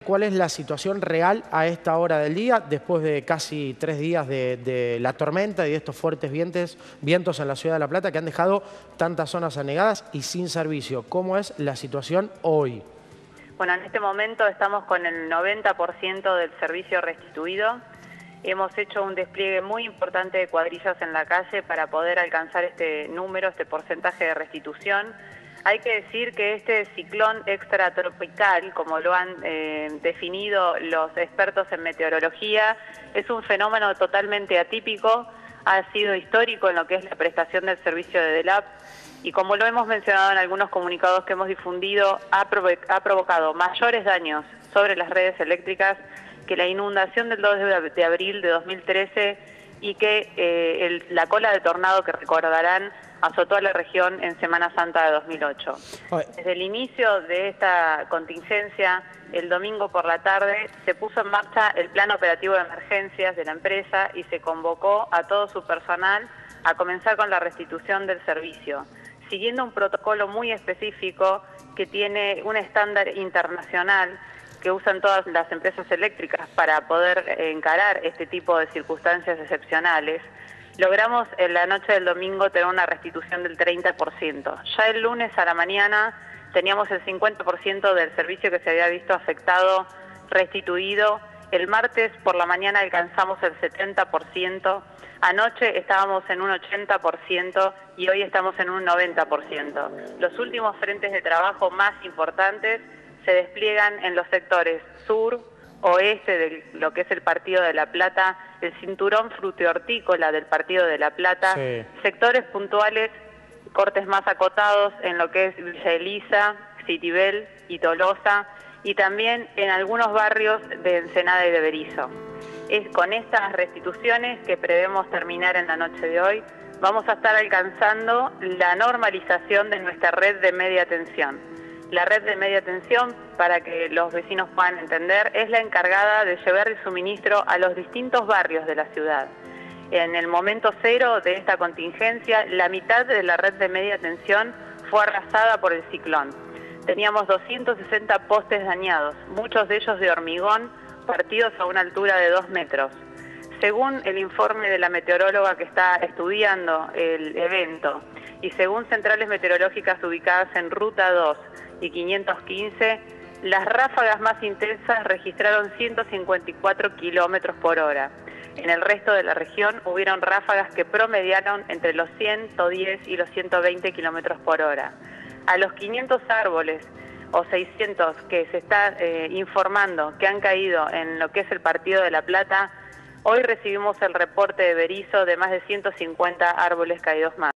¿Cuál es la situación real a esta hora del día, después de casi 3 días de la tormenta y de estos fuertes vientos en la ciudad de La Plata que han dejado tantas zonas anegadas y sin servicio? ¿Cómo es la situación hoy? Bueno, en este momento estamos con el 90% del servicio restituido. Hemos hecho un despliegue muy importante de cuadrillas en la calle para poder alcanzar este número, este porcentaje de restitución. Hay que decir que este ciclón extratropical, como lo han definido los expertos en meteorología, es un fenómeno totalmente atípico, ha sido histórico en lo que es la prestación del servicio de DELAP y como lo hemos mencionado en algunos comunicados que hemos difundido, ha provocado mayores daños sobre las redes eléctricas que la inundación del 2 de abril de 2013 y que la cola de tornado que recordarán azotó a la región en Semana Santa de 2008. Desde el inicio de esta contingencia, el domingo por la tarde, se puso en marcha el plan operativo de emergencias de la empresa y se convocó a todo su personal a comenzar con la restitución del servicio, siguiendo un protocolo muy específico que tiene un estándar internacional que usan todas las empresas eléctricas para poder encarar este tipo de circunstancias excepcionales. Logramos en la noche del domingo tener una restitución del 30%. Ya el lunes a la mañana teníamos el 50% del servicio que se había visto afectado restituido. El martes por la mañana alcanzamos el 70%. Anoche estábamos en un 80% y hoy estamos en un 90%. Los últimos frentes de trabajo más importantes se despliegan en los sectores sur, oeste de lo que es el Partido de La Plata, el cinturón frutihortícola del Partido de La Plata, sí. Sectores puntuales, cortes más acotados en lo que es Villa Elisa, Citibel y Tolosa, y también en algunos barrios de Ensenada y de Berisso. Es con estas restituciones que prevemos terminar en la noche de hoy. Vamos a estar alcanzando la normalización de nuestra red de media tensión. La red de media tensión, para que los vecinos puedan entender, es la encargada de llevar el suministro a los distintos barrios de la ciudad. En el momento cero de esta contingencia, la mitad de la red de media tensión fue arrasada por el ciclón. Teníamos 260 postes dañados, muchos de ellos de hormigón, partidos a una altura de 2 metros. Según el informe de la meteoróloga que está estudiando el evento y según centrales meteorológicas ubicadas en Ruta 2 y 515, las ráfagas más intensas registraron 154 kilómetros por hora. En el resto de la región hubieron ráfagas que promediaron entre los 110 y los 120 kilómetros por hora. A los 500 árboles o 600 que se está informando que han caído en lo que es el Partido de La Plata, hoy recibimos el reporte de Berisso de más de 150 árboles caídos más.